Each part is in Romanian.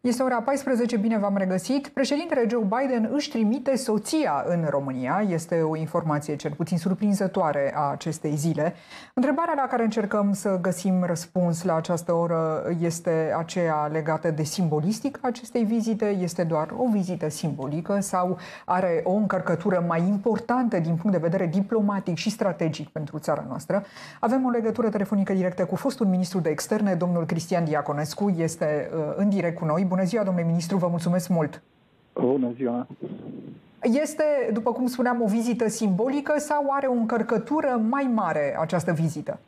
Este ora 14, bine v-am regăsit. Președintele Joe Biden își trimite soția în România. Este o informație cel puțin surprinzătoare a acestei zile. Întrebarea la care încercăm să găsim răspuns la această oră este aceea legată de simbolistica acestei vizite. Este doar o vizită simbolică sau are o încărcătură mai importantă din punct de vedere diplomatic și strategic pentru țara noastră? Avem o legătură telefonică directă cu fostul ministru de externe, domnul Cristian Diaconescu. Este în direct cu noi. Bună ziua, domnule ministru, vă mulțumesc mult! Bună ziua! Este, după cum spuneam, o vizită simbolică sau are o încărcătură mai mare această vizită?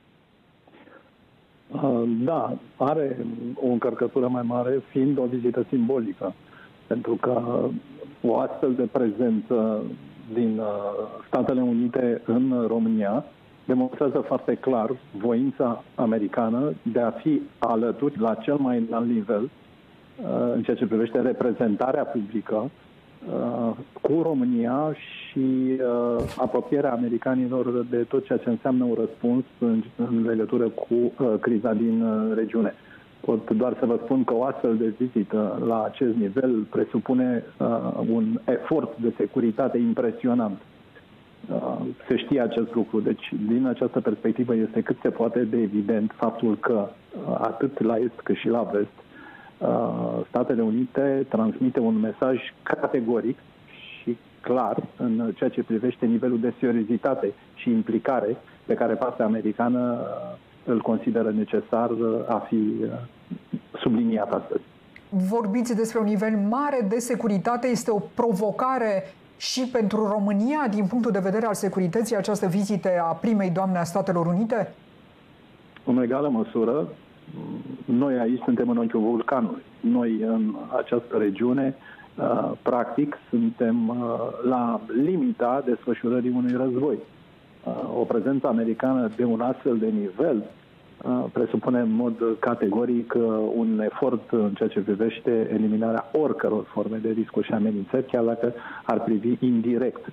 Da, are o încărcătură mai mare, fiind o vizită simbolică. Pentru că o astfel de prezență din Statele Unite în România demonstrează foarte clar voința americană de a fi alături la cel mai înalt nivel în ceea ce privește reprezentarea publică cu România și apropierea americanilor de tot ceea ce înseamnă un răspuns în legătură cu criza din regiune. Pot doar să vă spun că o astfel de vizită la acest nivel presupune un efort de securitate impresionant. Se știe acest lucru. Deci, din această perspectivă, este cât se poate de evident faptul că atât la est cât și la vest Statele Unite transmite un mesaj categoric și clar în ceea ce privește nivelul de seriozitate și implicare pe care partea americană îl consideră necesar a fi subliniat astăzi. Vorbiți despre un nivel mare de securitate. Este o provocare și pentru România din punctul de vedere al securității această vizită a primei doamne a Statelor Unite? În egală măsură, noi aici suntem în ochiul vulcanului. Noi în această regiune, practic, suntem la limita desfășurării unui război. O prezență americană de un astfel de nivel presupune în mod categoric un efort în ceea ce privește eliminarea oricăror forme de riscuri și amenințări, chiar dacă ar privi indirect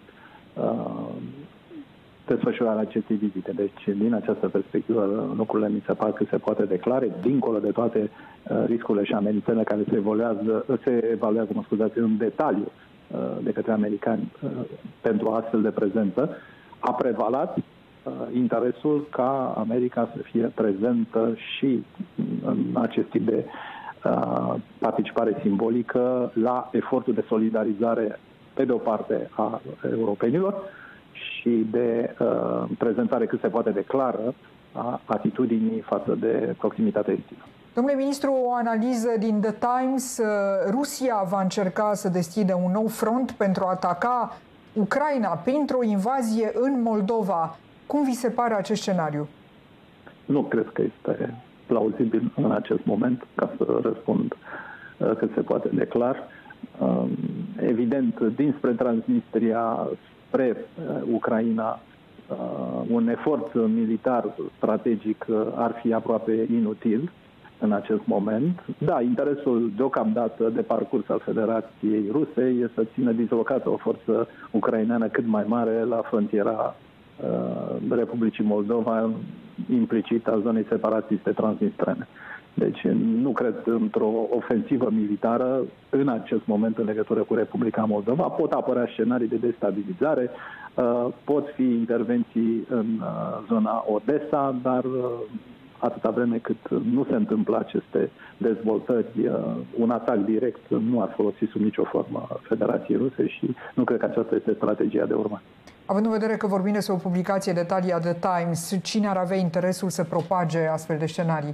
desfășurarea acestei vizite. Deci, din această perspectivă, lucrurile mi se par că se poate declare, dincolo de toate riscurile și amenințările care se evaluează în detaliu de către americani pentru astfel de prezență, a prevalat interesul ca America să fie prezentă și în acest tip de participare simbolică la efortul de solidarizare, pe de o parte, a europenilor și de prezentare cât se poate de clară a atitudinii față de proximitatea estică. Domnule ministru, o analiză din The Times. Rusia va încerca să deschidă un nou front pentru a ataca Ucraina printr-o invazie în Moldova. Cum vi se pare acest scenariu? Nu cred că este plauzibil în acest moment, ca să răspund cât se poate de clar. Evident, dinspre Transnistria spre Ucraina, un efort militar strategic ar fi aproape inutil în acest moment. Da, interesul deocamdată de parcurs al Federației Ruse este să țină dislocată o forță ucraineană cât mai mare la frontiera Republicii Moldova, implicit a zonei separatiste transnistrene. Deci nu cred într-o ofensivă militară în acest moment în legătură cu Republica Moldova. Pot apărea scenarii de destabilizare, pot fi intervenții în zona Odessa, dar atâta vreme cât nu se întâmplă aceste dezvoltări, un atac direct nu ar folosi sub nicio formă Federației Ruse și nu cred că aceasta este strategia de urmat. Având în vedere că vorbim despre o publicație de talia The Times, cine ar avea interesul să propage astfel de scenarii?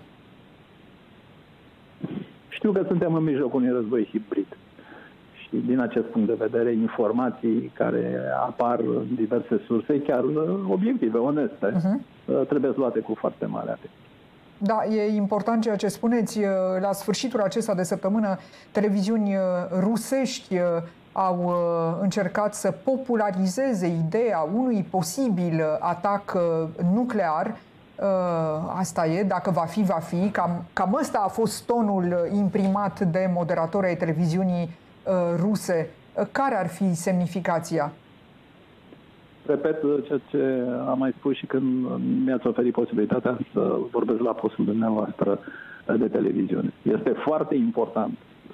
Știu că suntem în mijlocul unui război hibrid și din acest punct de vedere informații care apar în diverse surse, chiar obiective, oneste, trebuie luate cu foarte mare atenție. Da, e important ceea ce spuneți. La sfârșitul acesta de săptămână, televiziuni rusești au încercat să popularizeze ideea unui posibil atac nuclear. Asta e, dacă va fi, va fi. Cam ăsta a fost tonul imprimat de moderatori ai televiziunii ruse. Care ar fi semnificația? Repet ceea ce am mai spus și când mi-ați oferit posibilitatea să vorbesc la postul dumneavoastră de televiziune. Este foarte important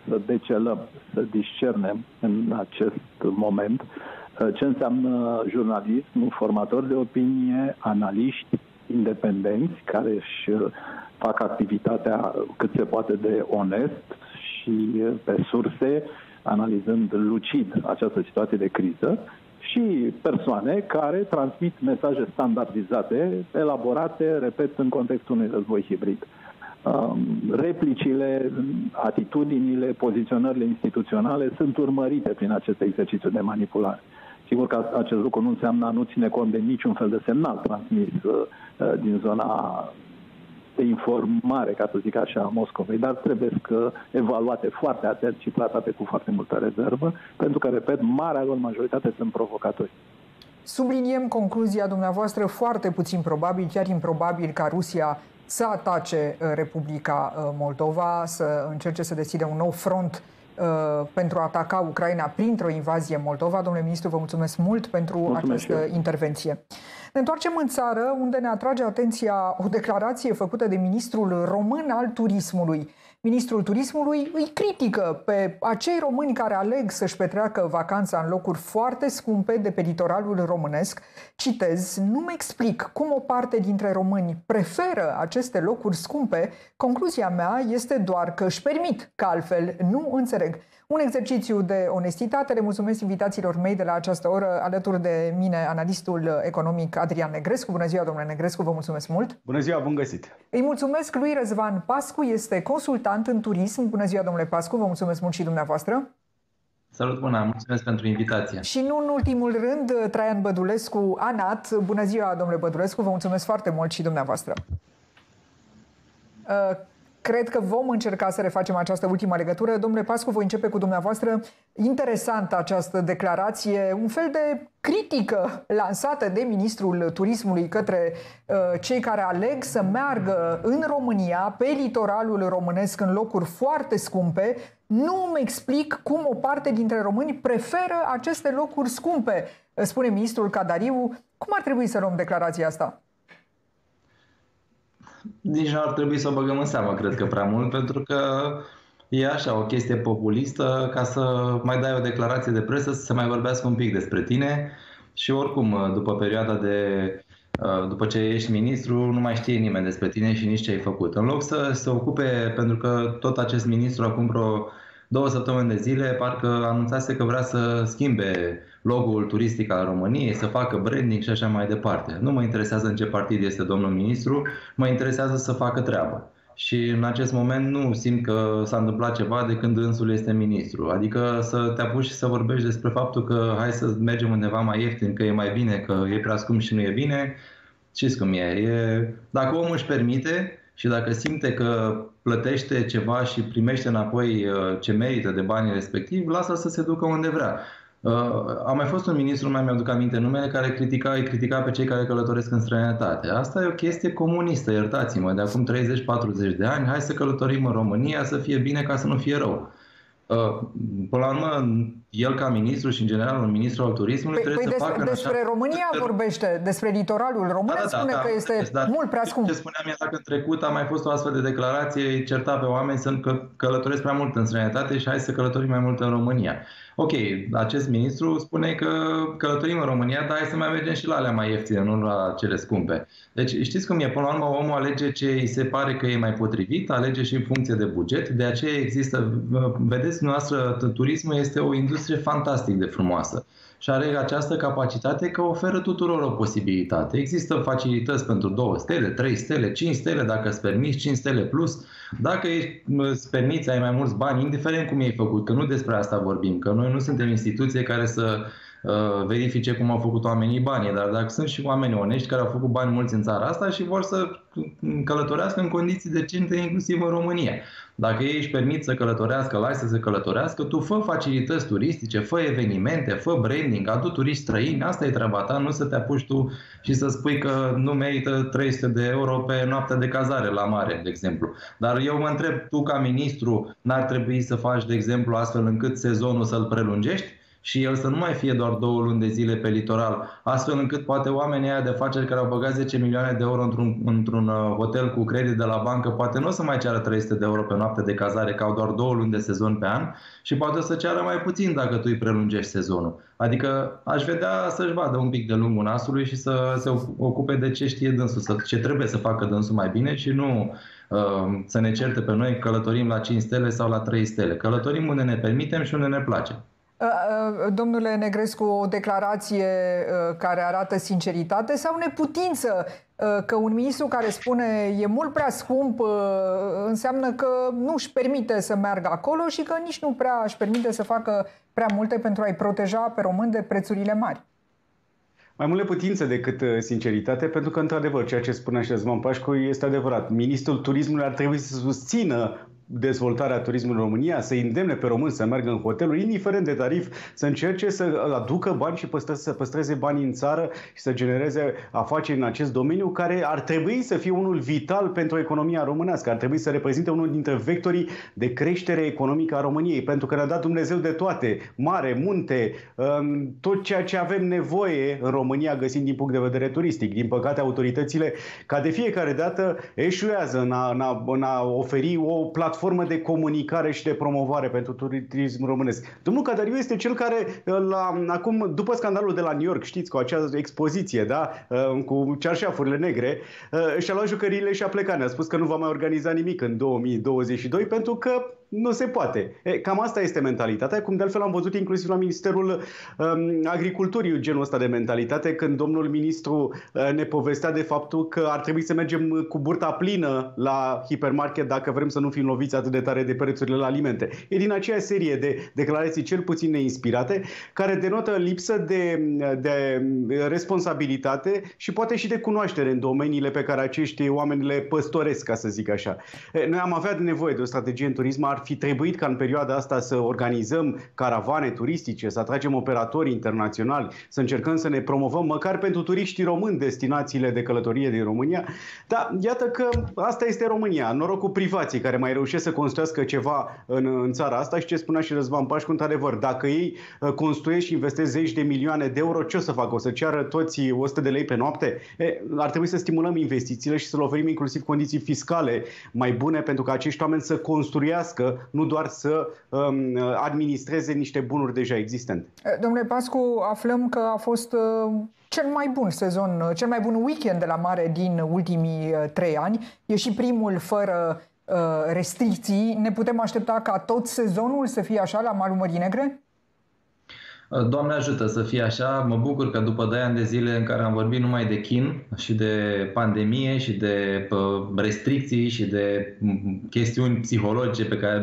să decelăm, să discernem în acest moment ce înseamnă jurnalism, formatori de opinie, analiști independenți care își fac activitatea cât se poate de onest și pe surse, analizând lucid această situație de criză, și persoane care transmit mesaje standardizate, elaborate, repet, în contextul unui război hibrid. Replicile, atitudinile, poziționările instituționale sunt urmărite prin acest exercițiu de manipulare. Sigur că acest lucru nu înseamnă a nu ține cont de niciun fel de semnal transmis din zona de informare, ca să zic așa, a Moscovei, dar trebuie evaluate foarte atent și tratate cu foarte multă rezervă, pentru că, repet, marea lor majoritate sunt provocatori. Subliniem concluzia dumneavoastră, foarte puțin probabil, chiar improbabil ca Rusia să atace Republica Moldova, să încerce să deschidă un nou front pentru a ataca Ucraina printr-o invazie în Moldova. Domnule ministru, vă mulțumesc mult pentru această intervenție. Ne întoarcem în țară, unde ne atrage atenția o declarație făcută de ministrul român al turismului. Ministrul turismului îi critică pe acei români care aleg să-și petreacă vacanța în locuri foarte scumpe de pe litoralul românesc. Citez: nu-mi explic cum o parte dintre români preferă aceste locuri scumpe. Concluzia mea este doar că își permit, că altfel nu înțeleg. Un exercițiu de onestitate. Le mulțumesc invitațiilor mei de la această oră. Alături de mine, analistul economic Adrian Negrescu. Bună ziua, domnule Negrescu, vă mulțumesc mult. Bună ziua, bun găsit. Îi mulțumesc lui Răzvan Pascu, este consultant în turism. Bună ziua, domnule Pascu, vă mulțumesc mult și dumneavoastră. Salut, bună, mulțumesc pentru invitație. Și nu în ultimul rând, Traian Bădulescu, ANAT. Bună ziua, domnule Bădulescu, vă mulțumesc foarte mult și dumneavoastră. Cred că vom încerca să refacem această ultimă legătură. Domnule Pascu, voi începe cu dumneavoastră. Interesantă această declarație, un fel de critică lansată de ministrul turismului către cei care aleg să meargă în România, pe litoralul românesc, în locuri foarte scumpe. Nu îmi explic cum o parte dintre români preferă aceste locuri scumpe, spune ministrul Cadariu. Cum ar trebui să luăm declarația asta? Nici nu ar trebui să o băgăm în seamă, cred că prea mult, pentru că e așa o chestie populistă, ca să mai dai o declarație de presă, să se mai vorbească un pic despre tine și oricum, după ce ești ministru, nu mai știe nimeni despre tine și nici ce ai făcut. În loc să se ocupe, pentru că tot acest ministru acum vreo 2 săptămâni de zile parcă anunțase că vrea să schimbe logo-ul turistic al României, să facă branding și așa mai departe. Nu mă interesează în ce partid este domnul ministru, mă interesează să facă treabă. Și în acest moment nu simt că s-a întâmplat ceva de când însul este ministru. Adică să te apuci și să vorbești despre faptul că hai să mergem undeva mai ieftin, că e mai bine, că e prea scump și nu e bine. Știți cum e. Dacă omul își permite și dacă simte că plătește ceva și primește înapoi ce merită de banii respectivi, lasă să se ducă unde vrea. A mai fost un ministru, nu mai mi-aduc aminte numele, care îi critica pe cei care călătoresc în străinătate. Asta e o chestie comunistă, iertați-mă, de acum 30-40 de ani, hai să călătorim în România, să fie bine ca să nu fie rău. Până la urmă, el ca ministru și în general un ministru al turismului trebuie să facă... Despre România vorbește, despre litoralul român, spune că este mult prea scump. Ce spuneam era că în trecut a mai fost o astfel de declarație, îi certa pe oameni să călătoresc prea mult în străinătate și hai să călătorim mai mult în România. Ok, acest ministru spune că călătorim în România, dar hai să mai mergem și la alea mai ieftine, nu la cele scumpe. Deci știți cum e, până la urmă omul alege ce îi se pare că e mai potrivit, alege și în funcție de buget, de aceea există, vedeți noastră, turismul este o industrie fantastic de frumoasă și are această capacitate că oferă tuturor o posibilitate. Există facilități pentru 2 stele, 3 stele, 5 stele, dacă îți permiți, 5 stele plus. Dacă îți permiți, ai mai mulți bani, indiferent cum ai făcut, că nu despre asta vorbim, că noi nu suntem instituție care să verifice cum au făcut oamenii banii, dar dacă sunt și oameni onești care au făcut bani mulți în țara asta și vor să călătorească în condiții decente, inclusiv în România. Dacă ei își permit să călătorească, lasă să călătorească, tu fă facilități turistice, fă evenimente, fă branding, adu turiști străini, asta e treaba ta, nu să te apuci tu și să spui că nu merită 300 de euro pe noaptea de cazare la mare, de exemplu. Dar eu mă întreb, tu ca ministru n-ar trebui să faci, de exemplu, astfel încât sezonul să-l prelungești? și el să nu mai fie doar 2 luni de zile pe litoral, astfel încât poate oamenii aia de afaceri care au băgat 10 milioane de euro într-un hotel cu credit de la bancă, poate nu o să mai ceară 300 de euro pe noapte de cazare, că au doar 2 luni de sezon pe an, și poate o să ceară mai puțin dacă tu îi prelungești sezonul. Adică aș vedea să-și vadă un pic de lungul nasului și să se ocupe de ce știe dânsul, ce trebuie să facă dânsul mai bine și nu să ne certe pe noi, călătorim la 5 stele sau la 3 stele. Călătorim unde ne permitem și unde ne place. Domnule Negrescu, o declarație care arată sinceritate sau neputință? Că un ministru care spune e mult prea scump înseamnă că nu își permite să meargă acolo și că nici nu prea își permite să facă prea multe pentru a-i proteja pe români de prețurile mari. Mai mult neputință decât sinceritate, pentru că, într-adevăr, ceea ce spunea și Răzvan Pașcu este adevărat. Ministrul Turismului ar trebui să susțină dezvoltarea turismului în România, să îndemne pe români să meargă în hoteluri, indiferent de tarif, să încerce să aducă bani și să păstreze banii în țară și să genereze afaceri în acest domeniu, care ar trebui să fie unul vital pentru economia românească, ar trebui să reprezinte unul dintre vectorii de creștere economică a României, pentru că ne-a dat Dumnezeu de toate, mare, munte, tot ceea ce avem nevoie în România găsim din punct de vedere turistic. Din păcate, autoritățile, ca de fiecare dată, eșuează în a oferi o platformă de comunicare și de promovare pentru turism românesc. Domnul Cadariu este cel care, acum, după scandalul de la New York, știți, cu acea expoziție, da, cu cearșafurile negre, și-a luat jucăriile și a plecat. Ne-a spus că nu va mai organiza nimic în 2022 pentru că nu se poate. Cam asta este mentalitatea, cum de altfel am văzut inclusiv la Ministerul Agriculturii genul ăsta de mentalitate, când domnul ministru ne povestea de faptul că ar trebui să mergem cu burta plină la hipermarket dacă vrem să nu fim loviți atât de tare de prețurile la alimente. E din aceea serie de declarații cel puțin neinspirate, care denotă lipsă de responsabilitate și poate și de cunoaștere în domeniile pe care acești oameni le păstoresc, ca să zic așa. Noi am avea nevoie de o strategie în turism. Ar fi trebuit ca în perioada asta să organizăm caravane turistice, să atragem operatori internaționali, să încercăm să ne promovăm măcar pentru turiștii români destinațiile de călătorie din România. Dar iată că asta este România, norocul privații care mai reușesc să construiască ceva în țara asta. Și ce spunea și Răzvan Pașcu, într-adevăr, dacă ei construiesc și investesc 10 de milioane de euro, ce o să facă? O să ceară toți 100 de lei pe noapte? Ar trebui să stimulăm investițiile și să le oferim inclusiv condiții fiscale mai bune pentru ca acești oameni să construiască, nu doar să administreze niște bunuri deja existente. Domnule Pascu, aflăm că a fost cel mai bun sezon, cel mai bun weekend de la mare din ultimii 3 ani. E și primul fără restricții. Ne putem aștepta ca tot sezonul să fie așa la malul Mării Negre? Doamne ajută să fie așa. Mă bucur că după 2 ani de zile în care am vorbit numai de chin și de pandemie și de restricții și de chestiuni psihologice pe care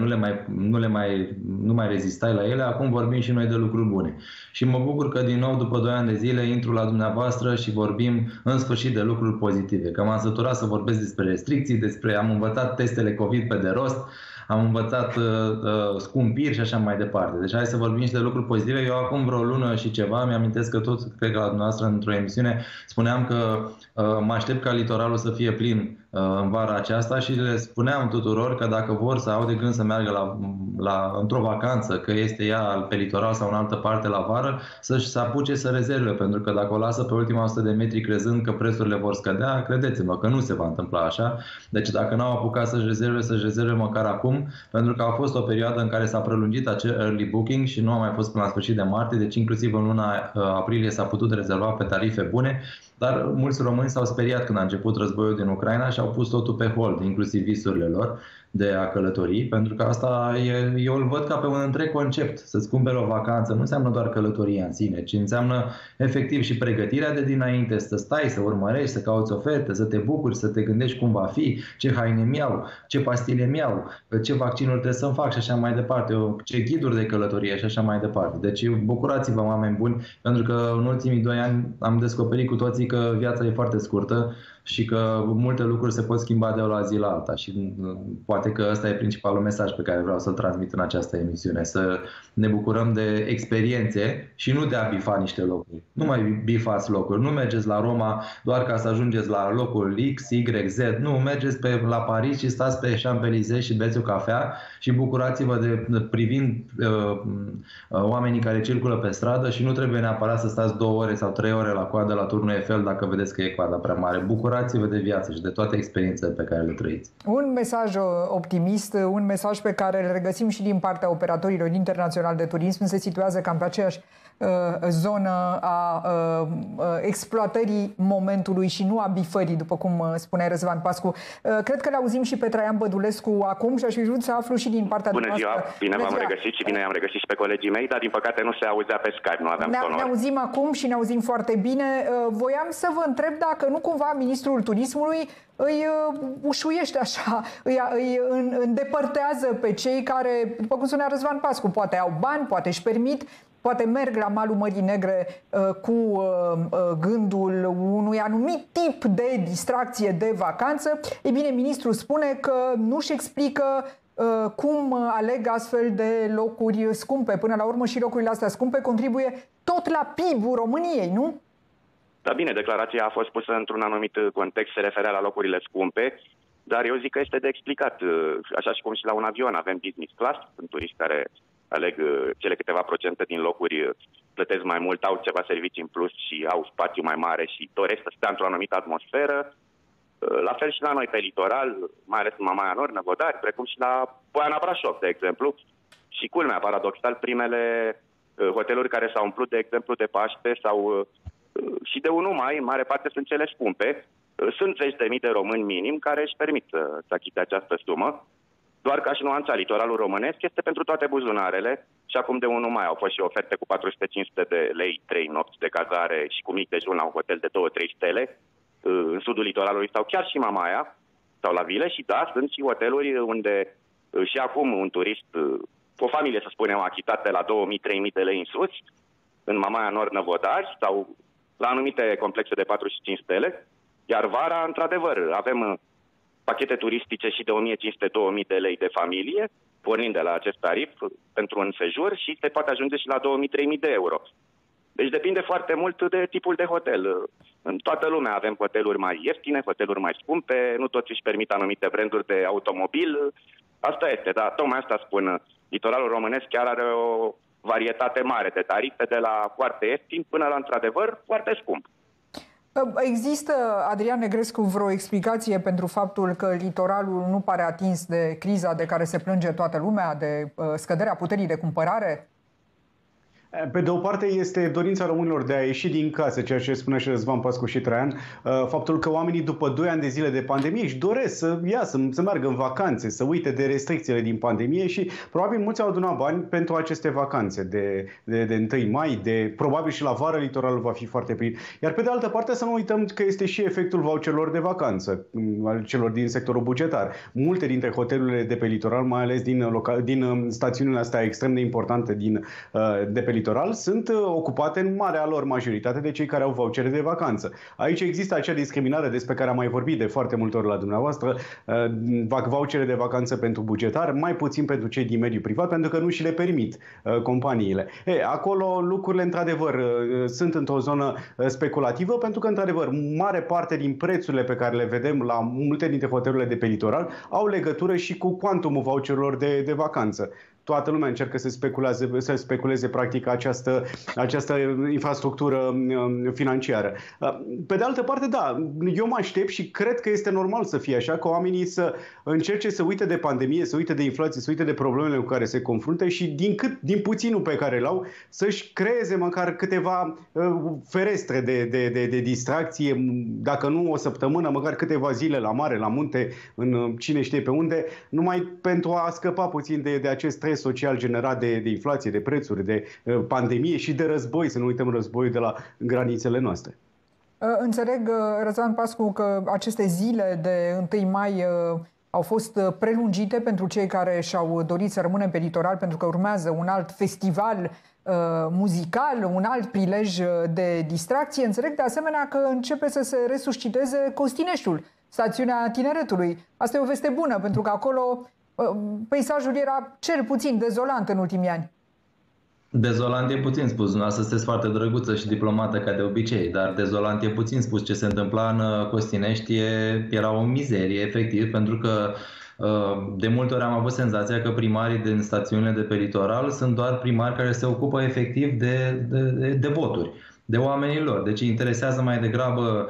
nu mai rezistai la ele, acum vorbim și noi de lucruri bune. Și mă bucur că din nou după 2 ani de zile intru la dumneavoastră și vorbim în sfârșit de lucruri pozitive. Că m-am săturat să vorbesc despre restricții, am învățat testele COVID pe de rost, am învățat scumpiri și așa mai departe. Deci hai să vorbim și de lucruri pozitive. Eu acum vreo lună și ceva, mi-amintesc că tot, cred că la dumneavoastră într-o emisiune, spuneam că mă aștept ca litoralul să fie plin în vara aceasta și le spuneam tuturor că dacă vor să au de gând să meargă într-o vacanță, că este ea pe litoral sau în altă parte la vară, să-și apuce să rezerve, pentru că dacă o lasă pe ultima 100 de metri crezând că prețurile vor scădea, credeți-mă că nu se va întâmpla așa. Deci dacă n-au apucat să-și rezerve măcar acum, pentru că a fost o perioadă în care s-a prelungit acel early booking și nu a mai fost până la sfârșit de martie, deci inclusiv în luna aprilie s-a putut rezerva pe tarife bune, dar mulți români s-au speriat când a început războiul din Ucraina și au pus totul pe hold, inclusiv visurile lor de a călători, pentru că asta eu îl văd ca pe un întreg concept. Să-ți cumperi o vacanță nu înseamnă doar călătoria în sine, ci înseamnă efectiv și pregătirea de dinainte, să stai, să urmărești, să cauți oferte, să te bucuri, să te gândești cum va fi, ce haine mi-au, ce pastile mi-au, ce vaccinuri trebuie să-mi fac și așa mai departe, ce ghiduri de călătorie și așa mai departe. Deci bucurați-vă, oameni buni, pentru că în ultimii 2 ani am descoperit cu toții că viața e foarte scurtă și că multe lucruri se pot schimba de la zi la alta și poate poate că ăsta e principalul mesaj pe care vreau să-l transmit în această emisiune, să ne bucurăm de experiențe și nu de a bifa niște locuri. Nu mai bifați locuri, nu mergeți la Roma doar ca să ajungeți la locul X, Y, Z, nu, mergeți la Paris și stați pe Champs-Élysées și beți o cafea și bucurați-vă privind oamenii care circulă pe stradă și nu trebuie neapărat să stați 2 ore sau 3 ore la coadă la Turnul Eiffel dacă vedeți că e coada prea mare. Bucurați-vă de viață și de toate experiențele pe care le trăiți. Un mesaj optimist, un mesaj pe care îl regăsim și din partea operatorilor internaționali de turism, se situează cam pe aceeași zonă a exploatării momentului și nu a bifării, după cum spunea Răzvan Pascu. Cred că l-auzim și pe Traian Bădulescu acum și aș fi vrut să aflu și din partea Bună ziua, bine v-am regăsit și bine i-am regăsit și pe colegii mei, dar din păcate nu se auzea pe Skype, nu aveam sonor. Ne auzim acum și ne auzim foarte bine. Voiam să vă întreb dacă nu cumva ministrul turismului îi ușuiește așa, îi îndepărtează pe cei care, după cum spunea Răzvan Pascu, poate au bani, poate își permit, poate merg la malul Mării Negre cu gândul unui anumit tip de distracție, de vacanță. Ei bine, ministrul spune că nu-și explică cum aleg astfel de locuri scumpe. Până la urmă și locurile astea scumpe contribuie tot la PIB-ul României, nu? Da, bine, declarația a fost pusă într-un anumit context, se referea la locurile scumpe, dar eu zic că este de explicat. Așa și cum și la un avion avem business class, sunt turiști care aleg cele câteva procente din locuri, plătesc mai mult, au ceva servicii în plus și au spațiu mai mare și doresc să stea într-o anumită atmosferă. La fel și la noi pe litoral, mai ales în Mamaia Nord, Năvodari, precum și la Poiana Brașov, de exemplu. Și culmea, paradoxal, primele hoteluri care s-au umplut, de exemplu, de Paște sau și de 1 mai, în mare parte sunt cele scumpe. Sunt 10.000 de români minim care își permit să achite această sumă. Doar ca și nuanța, litoralul românesc este pentru toate buzunarele și acum de 1 mai au fost și oferte cu 400-500 de lei, 3 nopți de cazare și cu mic dejun la un hotel de 2-3 stele în sudul litoralului sau chiar și Mamaia sau la Vile. Și da, sunt și hoteluri unde și acum un turist, o familie să spunem, a achitat de la 2.000-3.000 de lei în sus, în Mamaia Nord, Năvodari sau la anumite complexe de 4 și 5 stele. Iar vara, într-adevăr, avem pachete turistice și de 1.500-2.000 de lei de familie, pornind de la acest tarif pentru un sejur și se poate ajunge și la 2.000-3.000 de euro. Deci depinde foarte mult de tipul de hotel. În toată lumea avem hoteluri mai ieftine, hoteluri mai scumpe, nu toți își permit anumite branduri de automobil. Asta este, dar tocmai asta spun. Litoralul românesc chiar are o varietate mare de tarife, de la foarte ieftin până la, într-adevăr, foarte scump. Există, Adrian Negrescu, vreo explicație pentru faptul că litoralul nu pare atins de criza de care se plânge toată lumea, de scăderea puterii de cumpărare? Pe de o parte este dorința românilor de a ieși din casă, ceea ce spunea și Răzvan Pascu și Traian, faptul că oamenii după 2 ani de zile de pandemie își doresc să iasă, să meargă în vacanțe, să uite de restricțiile din pandemie și probabil mulți au adunat bani pentru aceste vacanțe de 1 mai, probabil și la vară litoralul va fi foarte plin. Iar pe de altă parte să nu uităm că este și efectul voucherilor de vacanță, al celor din sectorul bugetar. Multe dintre hotelurile de pe litoral, mai ales din stațiunile astea extrem de importante de pe litoral, sunt ocupate în marea lor majoritate de cei care au vouchere de vacanță. Aici există acea discriminare despre care am mai vorbit de foarte multe ori la dumneavoastră, vouchere de vacanță pentru bugetar, mai puțin pentru cei din mediul privat, pentru că nu și le permit companiile. Acolo lucrurile într-adevăr sunt într-o zonă speculativă, pentru că într-adevăr mare parte din prețurile pe care le vedem la multe dintre hotelurile de pe litoral au legătură și cu cuantumul voucherilor de vacanță. Toată lumea încearcă să speculeze practic această infrastructură financiară. Pe de altă parte, da, eu mă aștept și cred că este normal să fie așa, că oamenii să încerce să uite de pandemie, să uite de inflație, să uite de problemele cu care se confruntă și din puținul pe care îl au, să-și creeze măcar câteva ferestre de distracție, dacă nu o săptămână, măcar câteva zile la mare, la munte, în cine știe pe unde, numai pentru a scăpa puțin de acest stres social generat de inflație, de prețuri, de pandemie și de război, să nu uităm războiul de la granițele noastre. Înțeleg, Răzvan Pascu, că aceste zile de 1 mai au fost prelungite pentru cei care și-au dorit să rămână pe litoral, pentru că urmează un alt festival muzical, un alt prilej de distracție. Înțeleg de asemenea că începe să se resusciteze Costineștiul. stațiunea Tineretului. Asta e o veste bună, pentru că acolo peisajul era cel puțin dezolant în ultimii ani. Dezolant e puțin spus, dumneavoastră sunteți foarte drăguță și diplomată ca de obicei, dar dezolant e puțin spus. Ce se întâmpla în Costinești era o mizerie, efectiv, pentru că de multe ori am avut senzația că primarii din stațiunile de pe litoral sunt doar primari care se ocupă efectiv de voturi, de oamenii lor. Deci interesează mai degrabă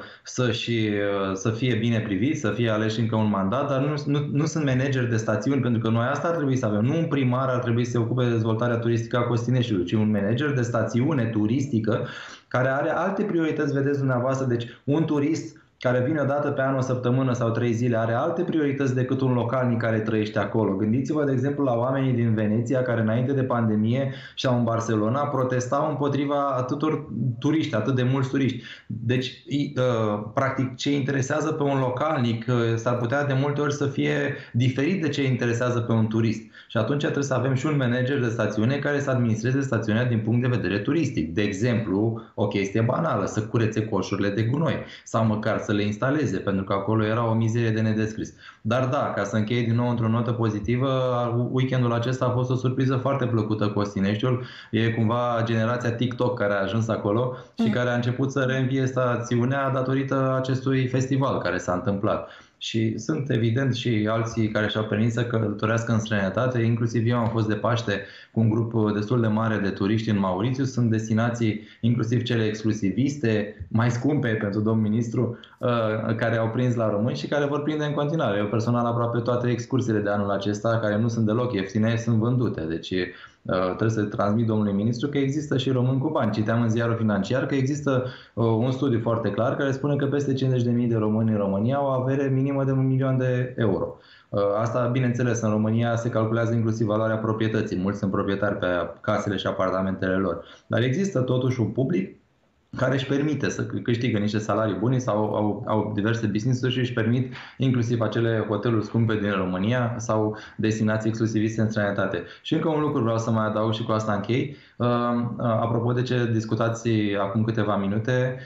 să fie bine priviți, să fie aleși încă un mandat, dar nu sunt manageri de stațiuni, pentru că noi asta ar trebui să avem. Nu un primar ar trebui să se ocupe de dezvoltarea turistică a Costineștiului, ci un manager de stațiune turistică care are alte priorități, vedeți dumneavoastră. Deci un turist care vine o dată pe an, o săptămână sau 3 zile, are alte priorități decât un localnic care trăiește acolo. Gândiți-vă, de exemplu, la oamenii din Veneția care înainte de pandemie și-au în Barcelona protestau împotriva atâtor turiști, atât de mulți turiști. Deci, practic, ce interesează pe un localnic s-ar putea de multe ori să fie diferit de ce interesează pe un turist. Și atunci trebuie să avem și un manager de stațiune care să administreze stațiunea din punct de vedere turistic. De exemplu, o chestie banală, să curețe coșurile de gunoi sau măcar să le instaleze, pentru că acolo era o mizerie de nedescris. Dar da, ca să închei din nou într-o notă pozitivă, weekendul acesta a fost o surpriză foarte plăcută Costineștiul. E cumva generația TikTok care a ajuns acolo și care a început să reînvie stațiunea datorită acestui festival care s-a întâmplat. Și sunt evident și alții care și-au permis să călătorească în străinătate, inclusiv eu am fost de Paște cu un grup destul de mare de turiști în Mauritius. Sunt destinații, inclusiv cele exclusiviste, mai scumpe pentru domnul ministru, care au prins la români și care vor prinde în continuare. Eu personal aproape toate excursiile de anul acesta, care nu sunt deloc ieftine, sunt vândute. Deci trebuie să transmit domnului ministru că există și români cu bani. Citeam în ziarul financiar că există un studiu foarte clar care spune că peste 50.000 de români în România au avere minimă de 1.000.000 de euro. Asta, bineînțeles, în România se calculează inclusiv valoarea proprietății. Mulți sunt proprietari pe casele și apartamentele lor. Dar există totuși un public care își permite să câștigă niște salarii bune sau au diverse business-uri și își permit inclusiv acele hoteluri scumpe din România sau destinații exclusiviste în străinătate. Și încă un lucru vreau să mai adaug și cu asta închei. Apropo de ce discutați acum câteva minute,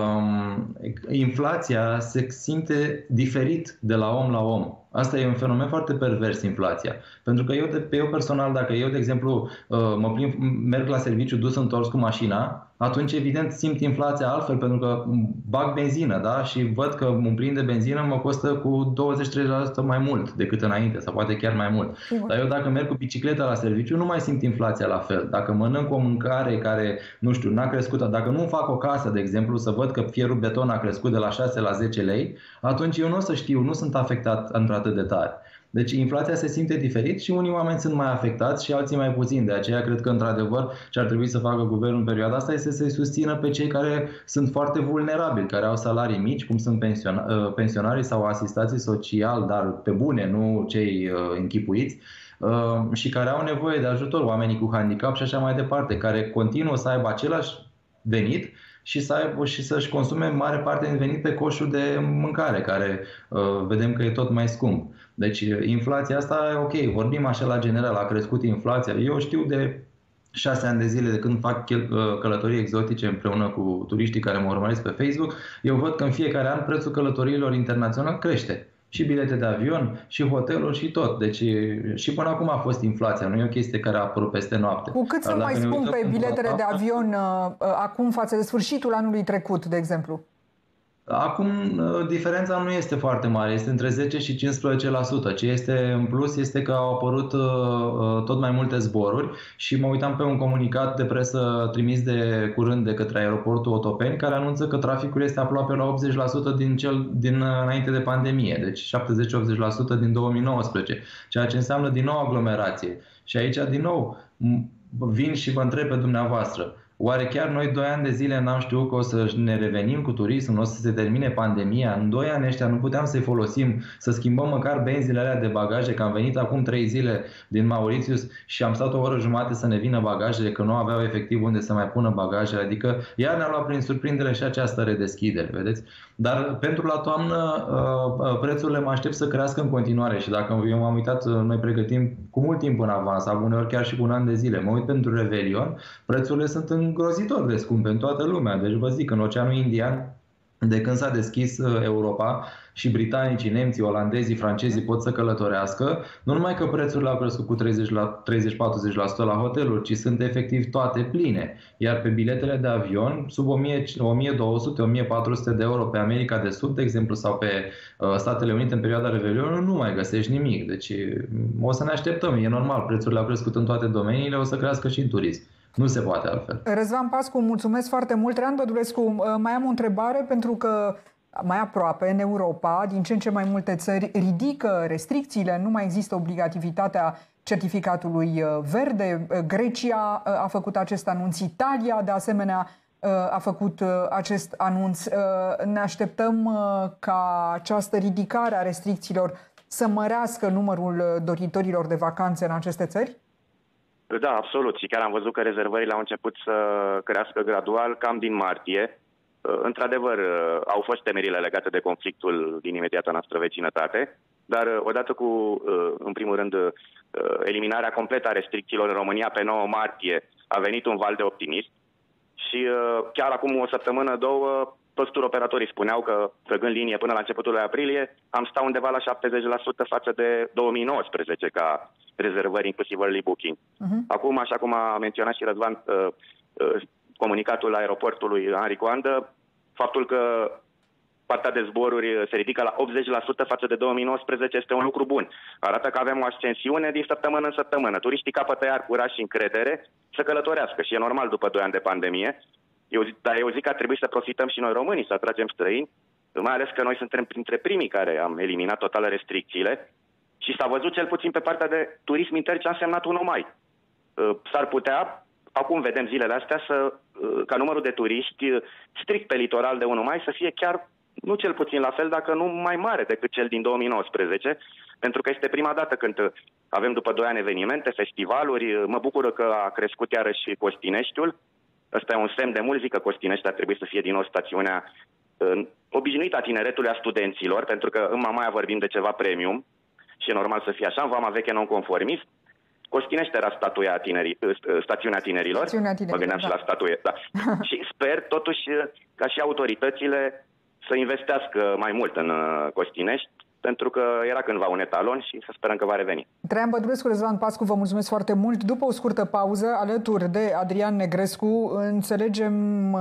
inflația se simte diferit de la om la om. Asta e un fenomen foarte pervers, inflația. Pentru că eu personal, dacă eu, de exemplu, merg la serviciu dus-întors cu mașina, atunci, evident, simt inflația altfel, pentru că bag benzină, da? Și văd că un plin de benzină mă costă cu 20-30% mai mult decât înainte, sau poate chiar mai mult. Dar eu dacă merg cu bicicleta la serviciu, nu mai simt inflația la fel. Dacă mănânc o mâncare care, nu știu, n-a crescut, dacă nu fac o casă, de exemplu, să văd că fierul beton a crescut de la 6 la 10 lei, atunci eu nu o să știu, nu sunt afectat într-atât de tare. Deci inflația se simte diferit și unii oameni sunt mai afectați și alții mai puțin. De aceea cred că, într-adevăr, ce ar trebui să facă guvernul în perioada asta este să-i susțină pe cei care sunt foarte vulnerabili, care au salarii mici, cum sunt pensionarii sau asistații social, dar pe bune, nu cei închipuiți, și care au nevoie de ajutor, oamenii cu handicap și așa mai departe, care continuă să aibă același venit și să-și consume mare parte din venit pe coșul de mâncare, care vedem că e tot mai scump. Deci inflația asta, ok, vorbim așa la general, a crescut inflația. Eu știu de 6 ani de zile de când fac călătorii exotice împreună cu turiștii care mă urmăresc pe Facebook, eu văd că în fiecare an prețul călătoriilor internaționale crește. Și bilete de avion, și hoteluri, și tot. Deci și până acum a fost inflația, nu e o chestie care a apărut peste noapte. Cu cât sunt mai scumpe biletele de avion acum față de sfârșitul anului trecut, de exemplu? Acum diferența nu este foarte mare, este între 10 și 15%. Ce este în plus este că au apărut tot mai multe zboruri și mă uitam pe un comunicat de presă trimis de curând de către aeroportul Otopeni, care anunță că traficul este aproape la 80% din înainte de pandemie, deci 70-80% din 2019, ceea ce înseamnă din nou aglomerație. Și aici din nou vin și vă întreb pe dumneavoastră, oare chiar noi 2 ani de zile n-am știut că o să ne revenim cu turismul, o să se termine pandemia? În 2 ani ăștia nu puteam să-i folosim, să schimbăm măcar benzile alea de bagaje, că am venit acum 3 zile din Mauritius și am stat o oră jumate să ne vină bagajele, că nu aveau efectiv unde să mai pună bagajele. Adică iar ne-a luat prin surprindere și această redeschidere, vedeți? Dar pentru la toamnă prețurile mă aștept să crească în continuare și dacă eu m-am uitat, noi pregătim cu mult timp în avans, uneori chiar și cu un an de zile. Mă uit pentru Revelion, prețurile sunt îngrozitor de scumpe în toată lumea. Deci vă zic, în Oceanul Indian De când s-a deschis Europa și britanicii, nemții, olandezii, francezii pot să călătorească, nu numai că prețurile au crescut cu 30-40% la hoteluri, ci sunt efectiv toate pline. Iar pe biletele de avion, sub 1200-1400 de euro pe America de Sud, de exemplu, sau pe Statele Unite în perioada Revelionului, nu mai găsești nimic. Deci o să ne așteptăm, e normal, prețurile au crescut în toate domeniile, o să crească și în turism. Nu se poate altfel. Răzvan Pascu, mulțumesc foarte mult. Traian Bădulescu, mai am o întrebare, pentru că mai aproape, în Europa, din ce în ce mai multe țări ridică restricțiile, nu mai există obligativitatea certificatului verde. Grecia a făcut acest anunț, Italia, de asemenea, a făcut acest anunț. Ne așteptăm ca această ridicare a restricțiilor să mărească numărul doritorilor de vacanțe în aceste țări? Da, absolut. Și chiar am văzut că rezervările au început să crească gradual, cam din martie. Într-adevăr, au fost temerile legate de conflictul din imediata noastră vecinătate, dar odată cu, în primul rând, eliminarea completă a restricțiilor în România pe 9 martie, a venit un val de optimism și chiar acum o săptămână, două, toți turoperatorii spuneau că, trăgând linie până la începutul lui aprilie, am stat undeva la 70% față de 2019 ca rezervări, inclusiv early booking. Acum, așa cum a menționat și Răzvan, comunicatul aeroportului Henri Coandă, faptul că partea de zboruri se ridică la 80% față de 2019 este un lucru bun. Arată că avem o ascensiune din săptămână în săptămână. Turiștii capătă iar curaj și încredere să călătorească și e normal după 2 ani de pandemie. Dar eu zic că ar trebui să profităm și noi românii, să atragem străini, mai ales că noi suntem printre primii care am eliminat total restricțiile și s-a văzut cel puțin pe partea de turism intern ce a însemnat 1 mai. S-ar putea, acum vedem zilele astea, ca numărul de turiști strict pe litoral de 1 mai să fie chiar, nu cel puțin la fel, dacă nu mai mare decât cel din 2019, pentru că este prima dată când avem după 2 ani evenimente, festivaluri. Mă bucură că a crescut iarăși Costineștiul. Ăsta e un semn de mult, zic că Costinești ar trebui să fie din nou stațiunea obișnuită a tineretului, a studenților, pentru că în Mamaia vorbim de ceva premium și e normal să fie așa, în Vama Veche non-conformist. Costinești era stațiunea tinerilor. Mă gândeam și la statuie. Da. Și sper totuși ca și autoritățile să investească mai mult în Costinești, pentru că era cândva un etalon și să sperăm că va reveni. Traian Bădulescu, Răzvan Pascu, vă mulțumesc foarte mult. După o scurtă pauză, alături de Adrian Negrescu, înțelegem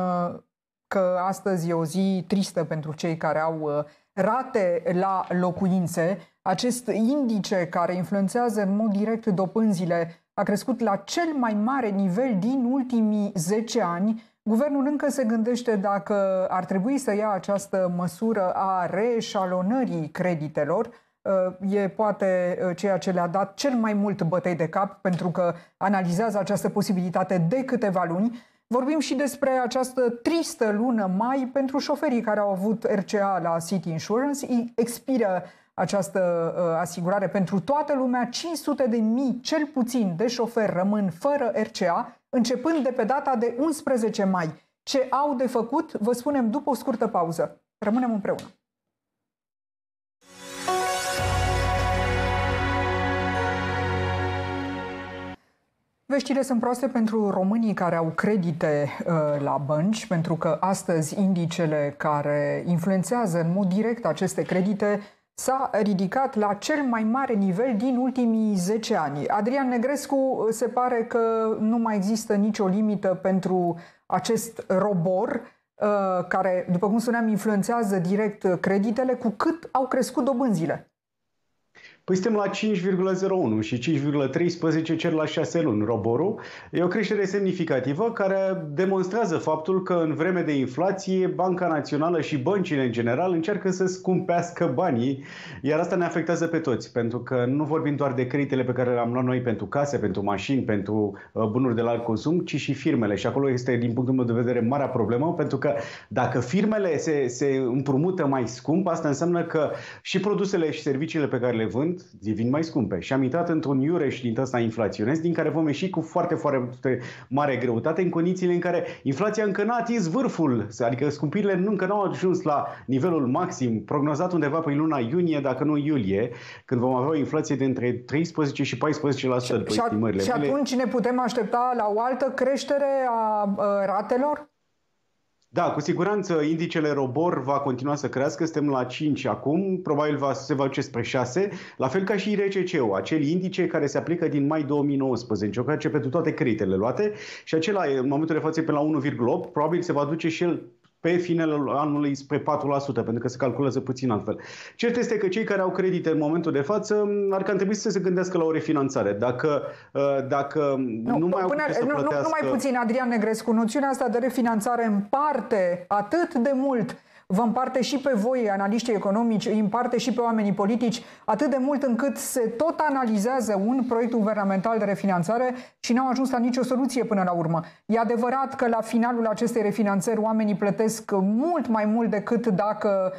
că astăzi e o zi tristă pentru cei care au rate la locuințe. Acest indice care influențează în mod direct dobânzile a crescut la cel mai mare nivel din ultimii 10 ani. Guvernul încă se gândește dacă ar trebui să ia această măsură a reeșalonării creditelor. E poate ceea ce le-a dat cel mai mult bătăi de cap, pentru că analizează această posibilitate de câteva luni. Vorbim și despre această tristă lună mai pentru șoferii care au avut RCA la City Insurance. Expiră această asigurare pentru toată lumea. 500.000 cel puțin de șoferi rămân fără RCA, începând de pe data de 11 mai. Ce au de făcut, vă spunem după o scurtă pauză. Rămânem împreună. Veștile sunt proaste pentru românii care au credite la bănci, pentru că astăzi indicele care influențează în mod direct aceste credite s-a ridicat la cel mai mare nivel din ultimii 10 ani. Adrian Negrescu, se pare că nu mai există nicio limită pentru acest robor care, după cum spuneam, influențează direct creditele, cu cât au crescut dobânzile. Păi suntem la 5,01 și 5,13 cer la 6 luni. Roborul e o creștere semnificativă care demonstrează faptul că în vreme de inflație Banca Națională și băncile în general încearcă să scumpească banii, iar asta ne afectează pe toți, pentru că nu vorbim doar de creditele pe care le-am luat noi pentru case, pentru mașini, pentru bunuri de la consum, ci și firmele. Și acolo este, din punctul meu de vedere, marea problemă, pentru că dacă firmele se împrumută mai scump, asta înseamnă că și produsele și serviciile pe care le vând devin mai scumpe. Și am intrat într-un iureș din ăsta inflaționist, din care vom ieși cu foarte, foarte mare greutate în condițiile în care inflația încă n-a atins vârful, adică scumpirile încă n-au ajuns la nivelul maxim, prognozat undeva pe luna iunie, dacă nu iulie, când vom avea o inflație de între 13 și 14% după estimările. Și atunci ne putem aștepta la o altă creștere a ratelor? Da, cu siguranță indicele ROBOR va continua să crească, suntem la 5 acum, probabil se va duce spre 6, la fel ca și RCC-ul, acel indice care se aplică din mai 2019, o face pentru toate creditele luate și acela în momentul de față e pe la 1,8, probabil se va duce și el pe finele anului spre 4%, pentru că se calculează puțin altfel. Cert este că cei care au credite în momentul de față ar cam trebui să se gândească la o refinanțare. Dacă nu mai au să plătească... Nu mai puțin, Adrian Negrescu, noțiunea asta de refinanțare împarte atât de mult, vă împarte și pe voi, analiștii economici, îi împarte și pe oamenii politici, atât de mult încât se tot analizează un proiect guvernamental de refinanțare și n-au ajuns la nicio soluție până la urmă. E adevărat că la finalul acestei refinanțări oamenii plătesc mult mai mult decât dacă,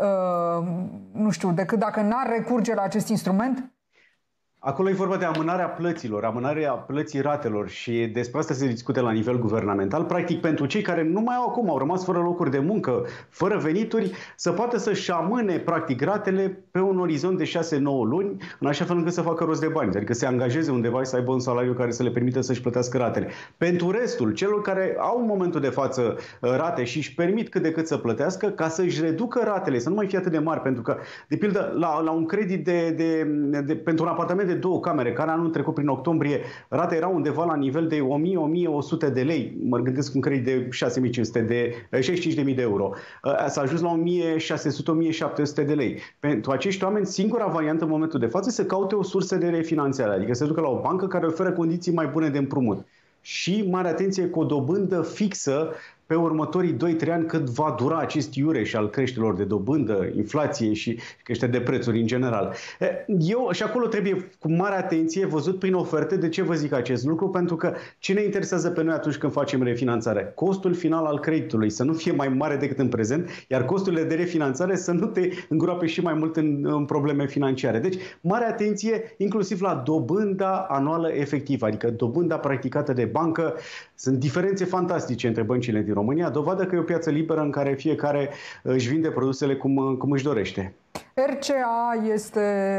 decât dacă n-ar recurge la acest instrument? Acolo e vorba de amânarea plăților, amânarea plății ratelor și despre asta se discute la nivel guvernamental. Practic, pentru cei care nu mai au acum, au rămas fără locuri de muncă, fără venituri, să poată să-și amâne, practic, ratele pe un orizont de 6-9 luni, în așa fel încât să facă rost de bani. Adică să se angajeze undeva și să aibă un salariu care să le permită să-și plătească ratele. Pentru restul, celor care au în momentul de față rate și își permit cât de cât să plătească, ca să-și reducă ratele, să nu mai fie atât de mari, pentru că, de pildă, la un credit pentru un apartament de 2 camere, care anul trecut prin octombrie, rata era undeva la nivel de 1000-1100 de lei. Mă gândesc un credit de 6500, de 65.000 de euro. S-a ajuns la 1600-1700 de lei. Pentru acești oameni, singura variantă în momentul de față să caute o sursă de refinanțare, adică să ducă la o bancă care oferă condiții mai bune de împrumut. Și, mare atenție, cu o dobândă fixă pe următorii 2-3 ani cât va dura acest iureș al creșterilor de dobândă, inflație și creștere de prețuri în general. Și acolo trebuie cu mare atenție văzut prin oferte. De ce vă zic acest lucru? Pentru că ce ne interesează pe noi atunci când facem refinanțare? Costul final al creditului să nu fie mai mare decât în prezent, iar costurile de refinanțare să nu te îngroape și mai mult în probleme financiare. Deci, mare atenție inclusiv la dobânda anuală efectivă, adică dobânda practicată de bancă. Sunt diferențe fantastice între băncile din România, dovadă că e o piață liberă în care fiecare își vinde produsele cum își dorește. RCA este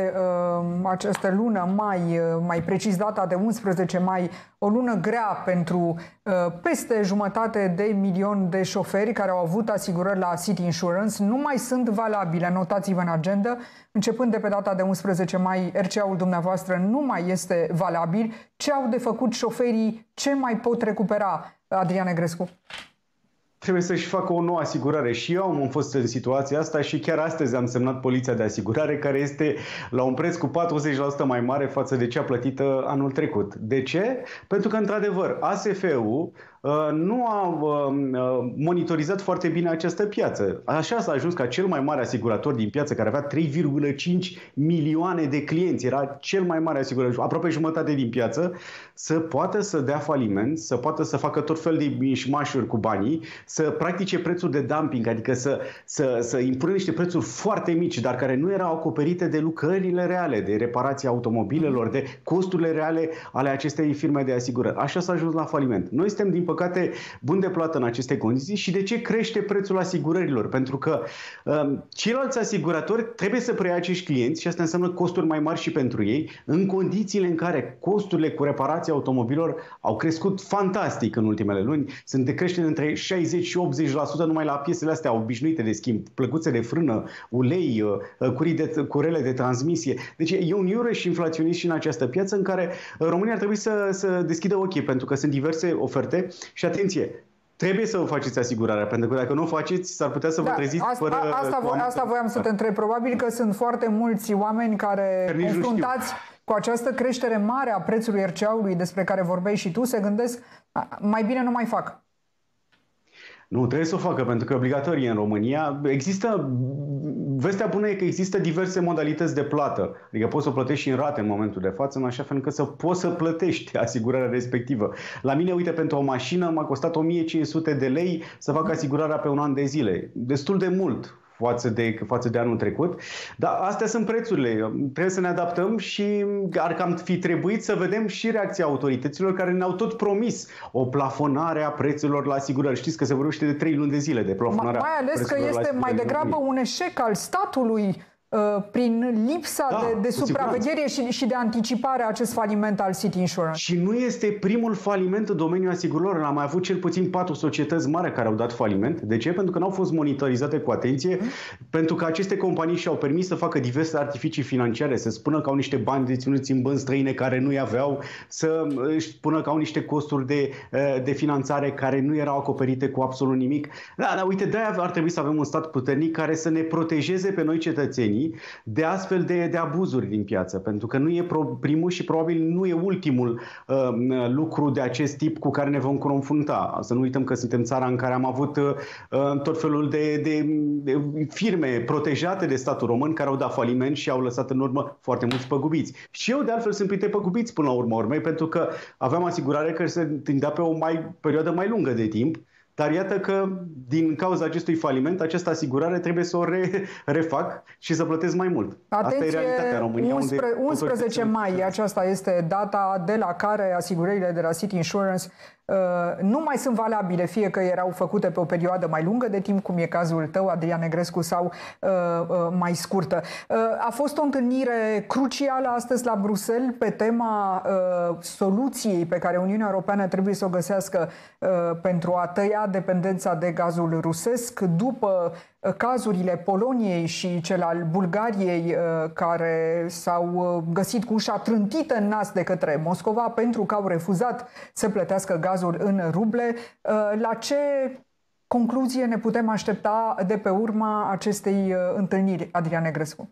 această lună, mai precis data de 11 mai, o lună grea pentru peste 500.000 de șoferi care au avut asigurări la City Insurance. Nu mai sunt valabile, notați-vă în agenda. Începând de pe data de 11 mai, RCA-ul dumneavoastră nu mai este valabil. Ce au de făcut șoferii? Ce mai pot recupera, Adrian Negrescu? Trebuie să-și facă o nouă asigurare. Și eu am fost în situația asta și chiar astăzi am semnat polița de asigurare, care este la un preț cu 40% mai mare față de cea plătită anul trecut. De ce? Pentru că, într-adevăr, ASF-ul nu a monitorizat foarte bine această piață. Așa s-a ajuns ca cel mai mare asigurator din piață, care avea 3,5 milioane de clienți, era cel mai mare asigurator, aproape jumătate din piață, să poată să dea faliment, să poată să facă tot fel de mișmașuri cu banii, să practice prețuri de dumping, adică să impună niște prețuri foarte mici, dar care nu erau acoperite de lucrările reale, de reparația automobilelor, de costurile reale ale acestei firme de asigurări. Așa s-a ajuns la faliment. Noi suntem, din păcate, buni de plată în aceste condiții. Și de ce crește prețul asigurărilor? Pentru că ceilalți asiguratori trebuie să preia acești clienți și asta înseamnă costuri mai mari și pentru ei, în condițiile în care costurile cu reparația automobilor au crescut fantastic în ultimele luni. Sunt de creștere între 60 și 80% numai la piesele astea obișnuite de schimb, plăcuțe de frână, ulei, curele de transmisie. Deci e un iureș inflaționist și în această piață în care România ar trebui să deschidă ochii, pentru că sunt diverse oferte. Și atenție, trebuie să vă faceți asigurarea, pentru că dacă nu o faceți, s-ar putea să vă treziți fără... Asta voiam să te întreb. Probabil că sunt foarte mulți oameni care confruntați cu această creștere mare a prețului RCA-ului despre care vorbeai și tu, se gândesc, mai bine nu mai fac. Nu, trebuie să o facă, pentru că e obligatorie în România. Vestea bună e că există diverse modalități de plată. Adică poți să o plătești și în rate în momentul de față, în așa fel încât să poți să plătești asigurarea respectivă. La mine, uite, pentru o mașină m-a costat 1500 de lei să fac asigurarea pe un an de zile. Destul de mult față de anul trecut. Dar astea sunt prețurile. Trebuie să ne adaptăm și ar cam fi trebuit să vedem și reacția autorităților care ne-au tot promis o plafonare a prețurilor la asigurări. Știți că se vorbește de 3 luni de zile de plafonarea. Mai ales că este mai degrabă un eșec al statului prin lipsa de supraveghere și de anticipare a acest faliment al City Insurance. Și nu este primul faliment în domeniul asigurărilor. Am mai avut cel puțin 4 societăți mari care au dat faliment. De ce? Pentru că nu au fost monitorizate cu atenție, pentru că aceste companii și-au permis să facă diverse artificii financiare, să spună că au niște bani deținuți în bănci străine care nu i-aveau, să spună că au niște costuri de finanțare care nu erau acoperite cu absolut nimic. Dar uite, de-aia ar trebui să avem un stat puternic care să ne protejeze pe noi cetățenii de astfel de abuzuri din piață. Pentru că nu e primul și probabil nu e ultimul lucru de acest tip cu care ne vom confrunta. Să nu uităm că suntem țara în care am avut tot felul de firme protejate de statul român care au dat faliment și au lăsat în urmă foarte mulți păgubiți. Și eu, de altfel, sunt printre păgubiți până la urma urmei, pentru că aveam asigurare care se întindea pe o perioadă mai lungă de timp. Dar iată că, din cauza acestui faliment, această asigurare trebuie să o refac și să plătesc mai mult. Atenție, asta e realitatea România. 11 mai, aceasta este data de la care asigurările de la City Insurance nu mai sunt valabile, fie că erau făcute pe o perioadă mai lungă de timp, cum e cazul tău, Adrian Negrescu, sau mai scurtă. A fost o întâlnire crucială astăzi la Bruxelles pe tema soluției pe care Uniunea Europeană trebuie să o găsească pentru a tăia dependența de gazul rusesc după cazurile Poloniei și cel al Bulgariei, care s-au găsit cu ușa trântită în nas de către Moscova pentru că au refuzat să plătească gazul în ruble. La ce concluzie ne putem aștepta de pe urma acestei întâlniri, Adrian Negrescu?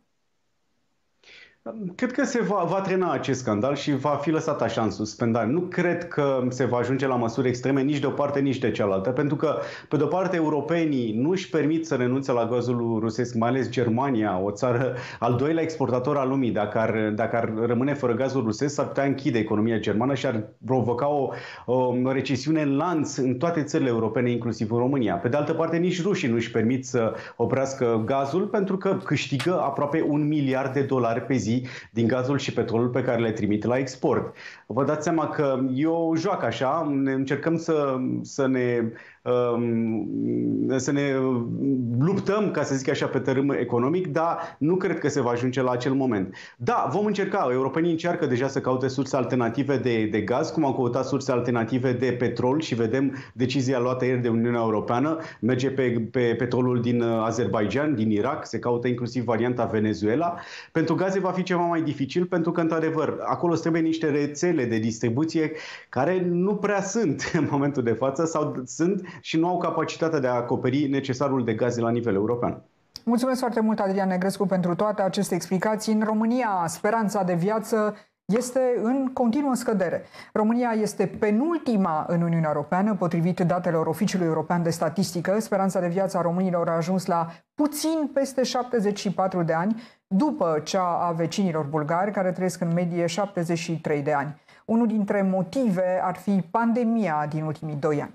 Cred că se va trena acest scandal și va fi lăsat așa în suspendare. Nu cred că se va ajunge la măsuri extreme nici de o parte, nici de cealaltă, pentru că, pe de o parte, europenii nu își permit să renunțe la gazul rusesc, mai ales Germania, o țară al doilea exportator al lumii. Dacă ar rămâne fără gazul rusesc, s-ar putea închide economia germană și ar provoca o recesiune în lanț în toate țările europene, inclusiv în România. Pe de altă parte, nici rușii nu își permit să oprească gazul, pentru că câștigă aproape $1 miliard pe zi din gazul și petrolul pe care le trimit la export. Vă dați seama că e o joacă așa, încercăm să ne luptăm, ca să zic așa, pe tărâm economic, dar nu cred că se va ajunge la acel moment. Da, vom încerca, europenii încearcă deja să caute surse alternative de gaz, cum au căutat surse alternative de petrol și vedem decizia luată ieri de Uniunea Europeană, merge pe petrolul din Azerbaijan, din Irak, se caută inclusiv varianta Venezuela. Pentru gaze va fi ceva mai dificil, pentru că, într-adevăr, acolo trebuie niște rețele de distribuție care nu prea sunt în momentul de față sau sunt și nu au capacitatea de a acoperi necesarul de gaze la nivel european. Mulțumesc foarte mult, Adrian Negrescu, pentru toate aceste explicații. În România, speranța de viață este în continuă scădere. România este penultima în Uniunea Europeană, potrivit datelor Oficiului European de Statistică. Speranța de viață a românilor a ajuns la puțin peste 74 de ani, după cea a vecinilor bulgari, care trăiesc în medie 73 de ani. Unul dintre motive ar fi pandemia din ultimii 2 ani.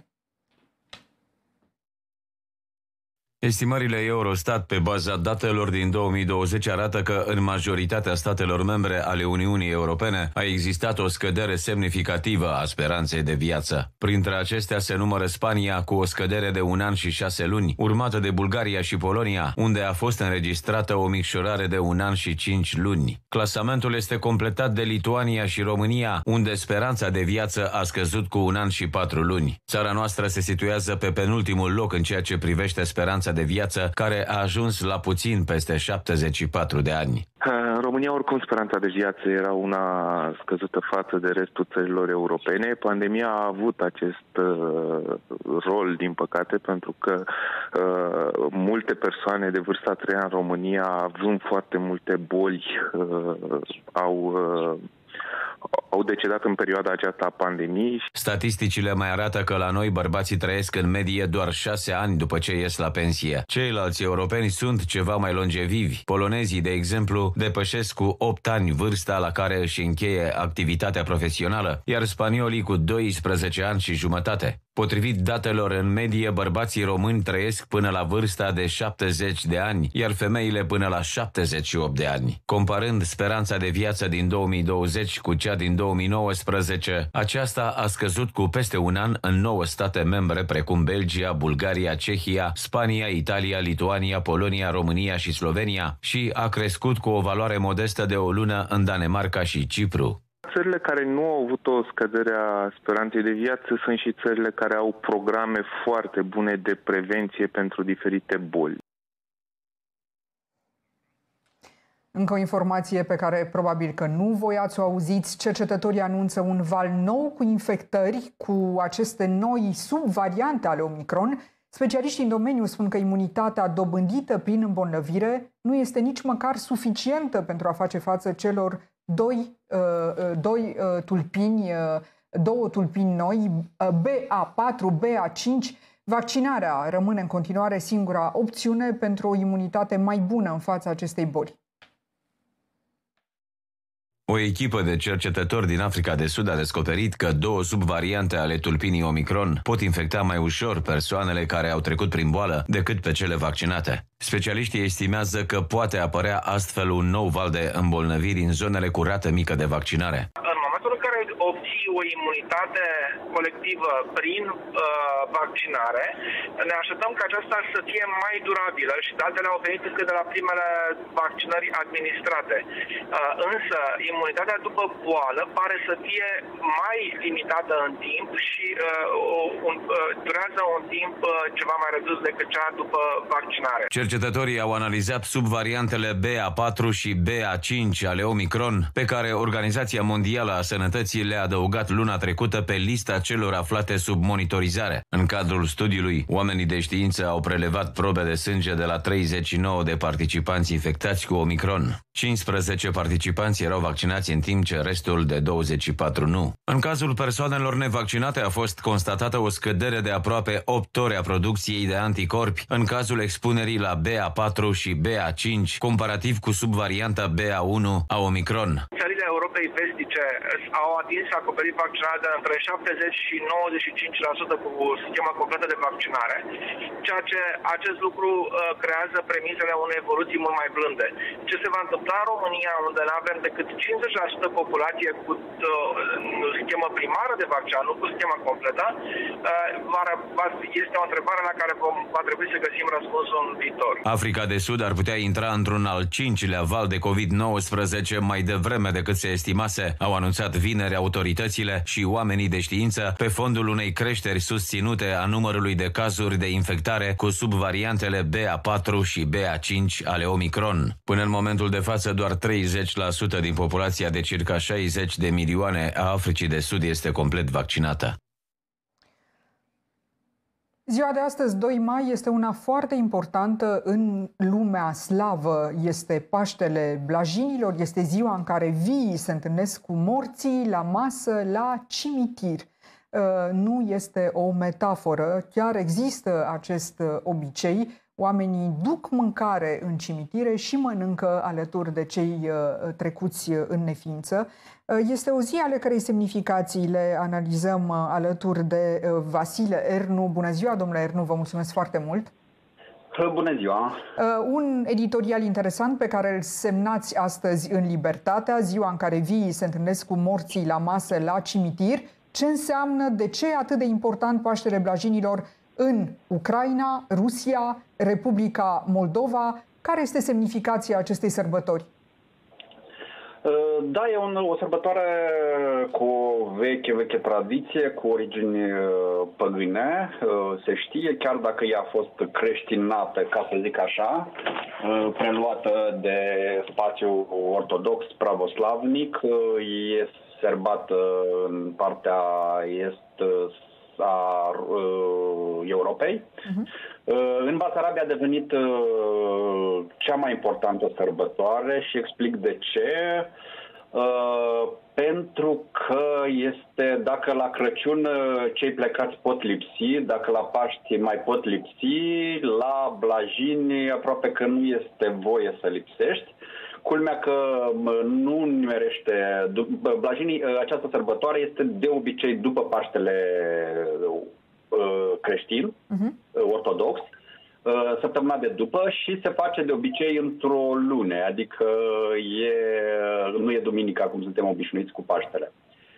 Estimările Eurostat pe baza datelor din 2020 arată că în majoritatea statelor membre ale Uniunii Europene a existat o scădere semnificativă a speranței de viață. Printre acestea se numără Spania cu o scădere de 1 an și 6 luni, urmată de Bulgaria și Polonia, unde a fost înregistrată o micșorare de 1 an și 5 luni. Clasamentul este completat de Lituania și România, unde speranța de viață a scăzut cu 1 an și 4 luni. Țara noastră se situează pe penultimul loc în ceea ce privește speranța de viață, care a ajuns la puțin peste 74 de ani. În România, oricum, speranța de viață era una scăzută față de restul țărilor europene. Pandemia a avut acest rol, din păcate, pentru că multe persoane de vârsta a treia în România, având foarte multe boli, au decedat în perioada aceasta a pandemiei. Statisticile mai arată că la noi bărbații trăiesc în medie doar 6 ani după ce ies la pensie. Ceilalți europeni sunt ceva mai longevivi. Polonezii, de exemplu, depășesc cu 8 ani vârsta la care își încheie activitatea profesională, iar spaniolii cu 12 ani și jumătate. Potrivit datelor, în medie, bărbații români trăiesc până la vârsta de 70 de ani, iar femeile până la 78 de ani. Comparând speranța de viață din 2020 cu cea din 2019, aceasta a scăzut cu peste un an în 9 state membre precum Belgia, Bulgaria, Cehia, Spania, Italia, Lituania, Polonia, România și Slovenia și a crescut cu o valoare modestă de o lună în Danemarca și Cipru. Țările care nu au avut o scădere a speranței de viață sunt și țările care au programe foarte bune de prevenție pentru diferite boli. Încă o informație pe care probabil că nu voiați să o auziți. Cercetătorii anunță un val nou cu infectări cu aceste noi subvariante ale Omicron. Specialiștii în domeniu spun că imunitatea dobândită prin îmbolnăvire nu este nici măcar suficientă pentru a face față celor două tulpini noi, BA4, BA5. Vaccinarea rămâne în continuare singura opțiune pentru o imunitate mai bună în fața acestei boli. O echipă de cercetători din Africa de Sud a descoperit că 2 subvariante ale tulpinii Omicron pot infecta mai ușor persoanele care au trecut prin boală decât pe cele vaccinate. Specialiștii estimează că poate apărea astfel un nou val de îmbolnăviri în zonele cu rată mică de vaccinare. În momentul în care obții o imunitate colectivă prin vaccinare, ne așteptăm ca aceasta să fie mai durabilă și datele au venit încă de la primele vaccinări administrate. Însă, imunitatea după boală pare să fie mai limitată în timp și durează un timp ceva mai redus decât cea după vaccinare. Cercetătorii au analizat subvariantele BA4 și BA5 ale Omicron, pe care Organizația Mondială a Sănătății le-a adăugat luna trecută pe lista celor aflate sub monitorizare. În cadrul studiului, oamenii de știință au prelevat probe de sânge de la 39 de participanți infectați cu Omicron. 15 participanți erau vaccinați în timp ce restul de 24 nu. În cazul persoanelor nevaccinate a fost constatată o scădere de aproape 8 ore a producției de anticorpi în cazul expunerii la BA4 și BA5, comparativ cu subvarianta BA1 a Omicron. Țările Europei vestice au atins acoperit vaccinarea de între 70 și 95% cu schema completă de vaccinare, ceea ce acest lucru creează premisele unei evoluții mult mai blânde. Ce se va întâmpla în România, unde nu avem decât 50% populație cu schemă primară de vaccin, nu cu schema completă, este o întrebare la care va trebui să găsim răspunsul în viitor. Africa de Sud ar putea intra într-un al 5-lea val de COVID-19 mai devreme decât se estimase, au anunțat vineri autoritățile și oamenii de știință pe fondul unei creșteri susținute a numărului de cazuri de infectare cu subvariantele BA4 și BA5 ale Omicron. Până în momentul de față, doar 30% din populația de circa 60 de milioane a Africii de Sud este complet vaccinată. Ziua de astăzi, 2 mai, este una foarte importantă în lumea slavă. Este Paștele Blajinilor, este ziua în care viii se întâlnesc cu morții la masă, la cimitir. Nu este o metaforă, chiar există acest obicei. Oamenii duc mâncare în cimitire și mănâncă alături de cei trecuți în neființă. Este o zi ale cărei semnificații le analizăm alături de Vasile Ernu. Bună ziua, domnule Ernu, vă mulțumesc foarte mult! Bună ziua! Un editorial interesant pe care îl semnați astăzi în Libertatea, ziua în care viii se întâlnesc cu morții la masă, la cimitir. Ce înseamnă, de ce e atât de important Paștele Blajinilor în Ucraina, Rusia, Republica Moldova? Care este semnificația acestei sărbători? Da, e o sărbătoare cu o veche tradiție, cu origini păgâine. Se știe, chiar dacă ea a fost creștinată, ca să zic așa, preluată de spațiul ortodox pravoslavnic, e sărbată în partea est a Europei. În Basarabia a devenit cea mai importantă sărbătoare și explic de ce. Pentru că este, dacă la Crăciun cei plecați pot lipsi, dacă la Paști mai pot lipsi, la Blajini aproape că nu este voie să lipsești. Culmea că nu nimerește... Blajinii, această sărbătoare este de obicei după Paștele creștin, ortodox, săptămâna de după și se face de obicei într-o lună, adică nu e duminica cum suntem obișnuiți cu Paștele.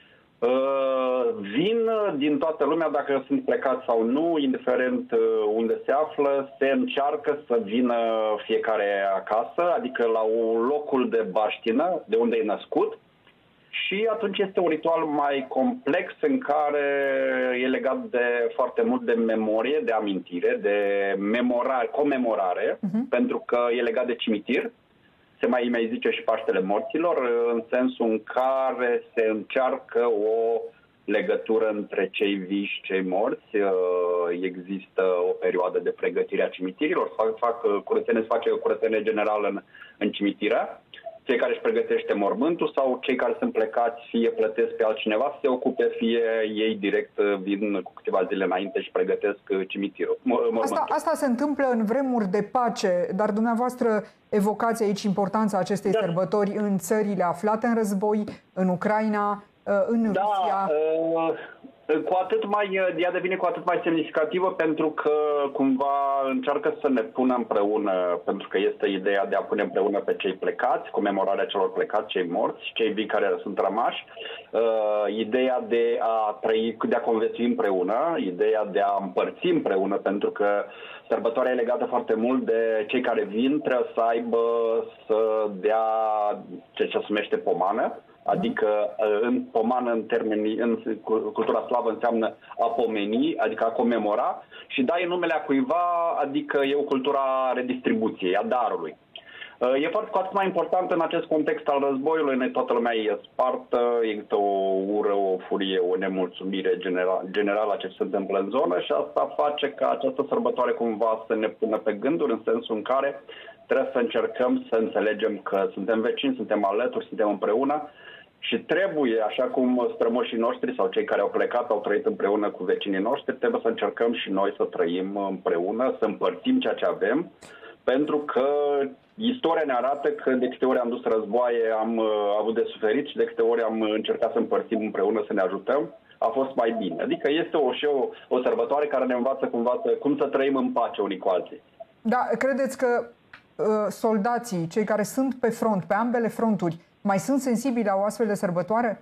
Vin din toată lumea, dacă sunt plecați sau nu, indiferent unde se află, se încearcă să vină fiecare acasă, adică la locul de baștină, de unde e născut, și atunci este un ritual mai complex în care e legat de foarte mult de memorie, de amintire, de comemorare, pentru că e legat de cimitir. Se mai zice și Paștele Morților, în sensul în care se încearcă o legătură între cei vii și cei morți. Există o perioadă de pregătire a cimitirilor, se face o curățenie generală în cimitire. Cei care își pregătește mormântul sau cei care sunt plecați fie plătesc pe altcineva să se ocupe, fie ei direct vin cu câteva zile înainte și pregătesc cimitirul. Asta se întâmplă în vremuri de pace, dar dumneavoastră evocați aici importanța acestei sărbători în țările aflate în război, în Ucraina, în Rusia. Ea devine cu atât mai semnificativă pentru că cumva încearcă să ne pună împreună, pentru că este ideea de a pune împreună pe cei plecați, comemorarea celor plecați, cei morți, cei vii care sunt rămași, ideea de a trăi, de a conviețui împreună, ideea de a împărți împreună, pentru că sărbătoarea e legată foarte mult de cei care vin, trebuie să aibă, să dea ce se numește pomană. Adică în pomană, în cultura slavă, înseamnă a pomeni, adică a comemora, și dai numele a cuiva, adică e o cultură a redistribuției, a darului. E foarte, foarte mai important în acest context al războiului, toată lumea e spartă, există o ură, o furie, o nemulțumire generală a ce se întâmplă în zonă și asta face ca această sărbătoare cumva să ne pună pe gânduri, în sensul în care trebuie să încercăm să înțelegem că suntem vecini, suntem alături, suntem împreună. Și trebuie, așa cum strămoșii noștri sau cei care au plecat au trăit împreună cu vecinii noștri, trebuie să încercăm și noi să trăim împreună, să împărțim ceea ce avem, pentru că istoria ne arată că de câte ori am dus războaie am avut de suferit și de câte ori am încercat să împărțim împreună, să ne ajutăm, a fost mai bine. Adică este o sărbătoare care ne învață cum să trăim în pace unii cu alții. Da, credeți că soldații, cei care sunt pe front, pe ambele fronturi, mai sunt sensibili la o astfel de sărbătoare?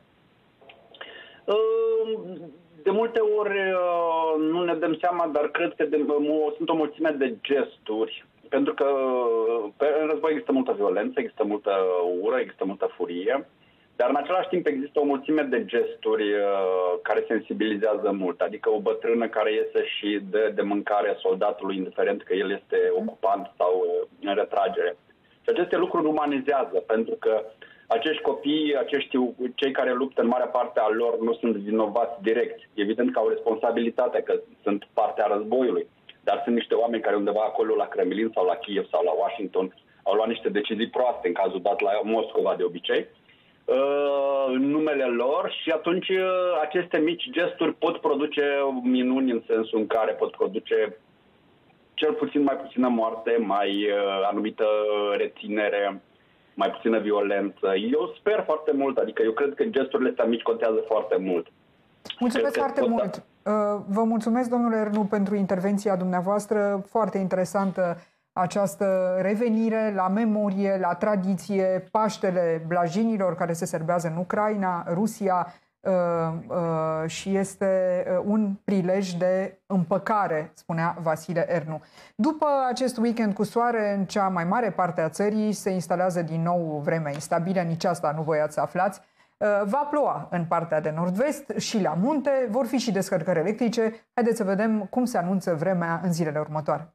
De multe ori nu ne dăm seama, dar cred că sunt o mulțime de gesturi. Pentru că în război există multă violență, există multă ură, există multă furie, dar în același timp există o mulțime de gesturi care sensibilizează mult. Adică o bătrână care iese și dă de mâncare soldatului, indiferent că el este ocupant sau în retragere. Și aceste lucruri umanizează, pentru că acești copii, cei care luptă, în marea parte a lor nu sunt vinovați direct. Evident că au responsabilitatea, că sunt partea războiului, dar sunt niște oameni care undeva acolo la Kremlin sau la Kiev sau la Washington au luat niște decizii proaste, în cazul dat la Moscova de obicei, în numele lor, și atunci aceste mici gesturi pot produce minuni, în sensul în care pot produce cel puțin mai puțină moarte, mai anumită reținere, mai puțină violență. Eu sper foarte mult, adică eu cred că gesturile astea mici contează foarte mult. Mulțumesc foarte mult! Vă mulțumesc, domnule Ernu, pentru intervenția dumneavoastră. Foarte interesantă această revenire la memorie, la tradiție, Paștele blajinilor care se serbează în Ucraina, Rusia, și este un prilej de împăcare, spunea Vasile Ernu. După acest weekend cu soare în cea mai mare parte a țării, se instalează din nou vremea instabilă, nici asta nu voiați să aflați. Va ploua în partea de nord-vest și la munte, vor fi și descărcări electrice. Haideți să vedem cum se anunță vremea în zilele următoare.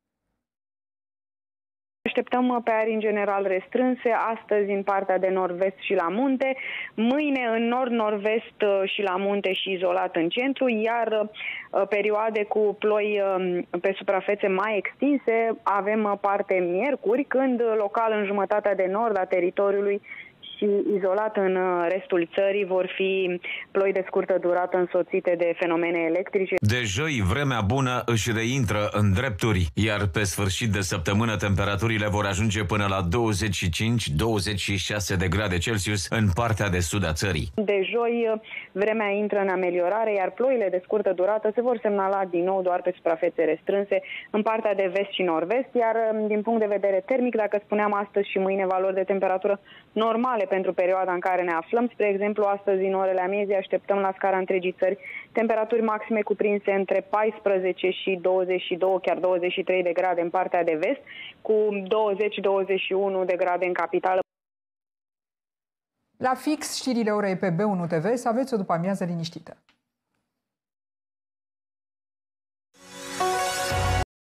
Așteptăm pe arii în general restrânse, astăzi în partea de nord-vest și la munte, mâine în nord-nord-vest și la munte și izolat în centru, iar perioade cu ploi pe suprafețe mai extinse avem parte miercuri, când local în jumătatea de nord a teritoriului și izolat în restul țării. Vor fi ploi de scurtă durată însoțite de fenomene electrice. De joi, vremea bună își reintră în drepturi, iar pe sfârșit de săptămână temperaturile vor ajunge până la 25-26 de grade Celsius în partea de sud a țării. De joi, vremea intră în ameliorare, iar ploile de scurtă durată se vor semnala din nou doar pe suprafețe restrânse în partea de vest și nord-vest, iar din punct de vedere termic, dacă spuneam astăzi și mâine valori de temperatură normale pentru perioada în care ne aflăm, spre exemplu, astăzi în orele amiezii așteptăm la scara întregii țări temperaturi maxime cuprinse între 14 și 22, chiar 23 de grade în partea de vest, cu 20-21 de grade în capitală. La fix, știrile orei pe B1 TV, să aveți o după-amiază liniștită.